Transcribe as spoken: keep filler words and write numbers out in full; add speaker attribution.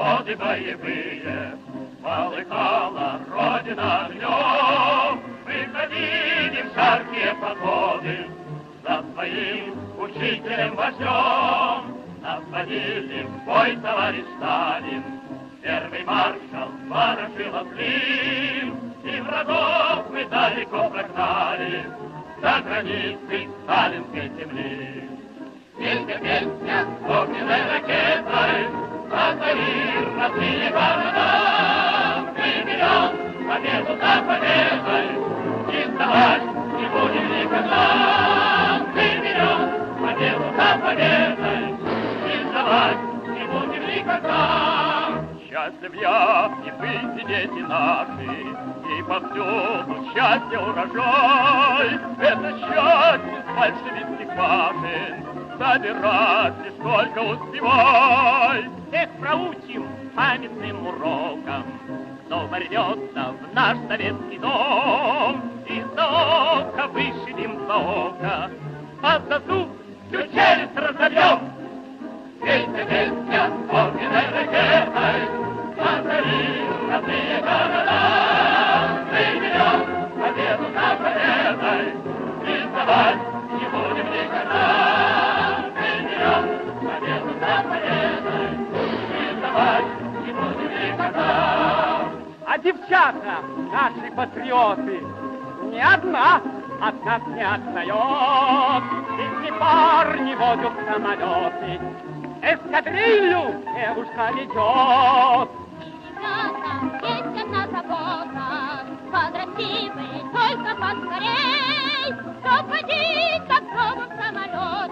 Speaker 1: годы боевые полыхала Родина огнем. Мы ходили в жаркие погоды за своим учителем-вождем. Нас водили в бой товарищ Сталин, первый маршал Ворошилов Клим. И врагов мы далеко прогнали за границы сталинской земли. Песня, песня, огненной ракетой озарит родные города. Мы берем победу за победой и сдавать не будем никогда. Мы берем победу за победой и сдавать не будем никогда. Счастлив я, и вы, и дети наши, и повсюду счастье урожай. Это счастье с большевистских башен собирать лишь только успевай. Всех проучим памятным урокам, кто ворвется в наш советский дом. Из ока вышибем за око, а за зуб всю челюсть разобьем. Песня, песня, огненной ракетой озарит родные города. Мы берем победу за победой и сдавать не будем никогда. Мы берем победу за победой и сдавать не будем никогда.
Speaker 2: А девчата, наши патриоты, ни одна от нас не отстает. Эти парни водят самолеты, эскадрилью девушка ведет.
Speaker 3: Ребята, есть одна забота, подрасти вы только поскорей, чтоб водить как пробом самолет.